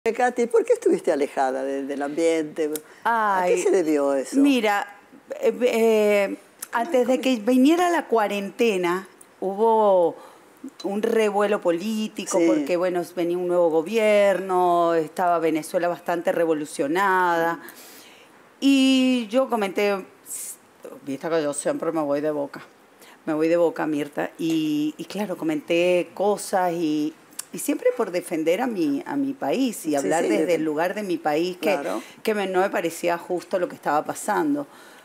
Katy, ¿por qué estuviste alejada del ambiente? Ay, ¿A qué se debió eso? Mira, antes de que viniera la cuarentena, hubo un revuelo político, Sí. porque bueno, venía un nuevo gobierno, estaba Venezuela bastante revolucionada. Y yo comenté, viste que yo siempre me voy de boca, Mirta, y claro, comenté cosas y siempre por defender a mi país y hablar desde el lugar de mi país, claro, que no me parecía justo lo que estaba pasando.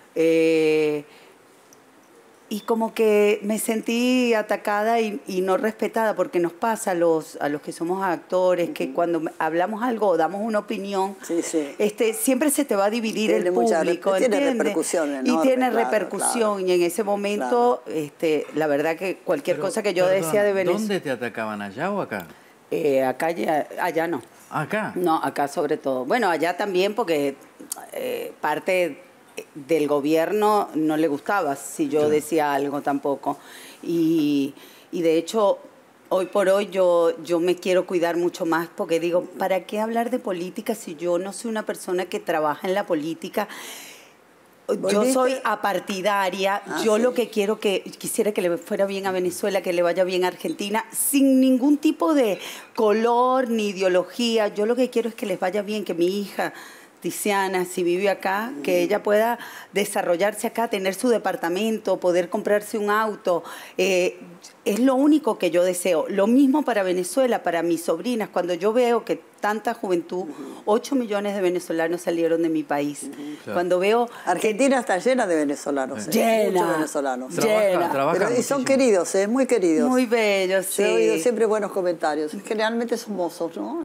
Y como que me sentí atacada y no respetada, porque nos pasa a los que somos actores, que cuando hablamos algo o damos una opinión, siempre se te va a dividir el público, tiene repercusión enorme, y tiene claro, repercusión, claro. Y en ese momento, la verdad que cualquier cosa que yo decía de Venezuela... ¿Dónde te atacaban, allá o acá? Acá, allá no. ¿Acá? No, acá sobre todo. Bueno, allá también porque parte del gobierno no le gustaba si yo decía algo tampoco. Y de hecho, hoy por hoy yo me quiero cuidar mucho más, porque digo, ¿para qué hablar de política si yo no soy una persona que trabaja en la política? Yo soy apartidaria, lo que quisiera que le fuera bien a Venezuela, que le vaya bien a Argentina, sin ningún tipo de color ni ideología. Yo lo que quiero es que les vaya bien, que mi hija Tiziana, si vive acá, que ella pueda desarrollarse acá, tener su departamento, poder comprarse un auto. Es lo único que yo deseo. Lo mismo para Venezuela, para mis sobrinas. Cuando yo veo que tanta juventud, 8 millones de venezolanos salieron de mi país. Claro. Cuando veo... Argentina está llena de venezolanos. Llena. Muchos venezolanos. Trabajan y son queridos, muy queridos. Muy bellos, sí. He oído siempre buenos comentarios. Generalmente son mozos, ¿no?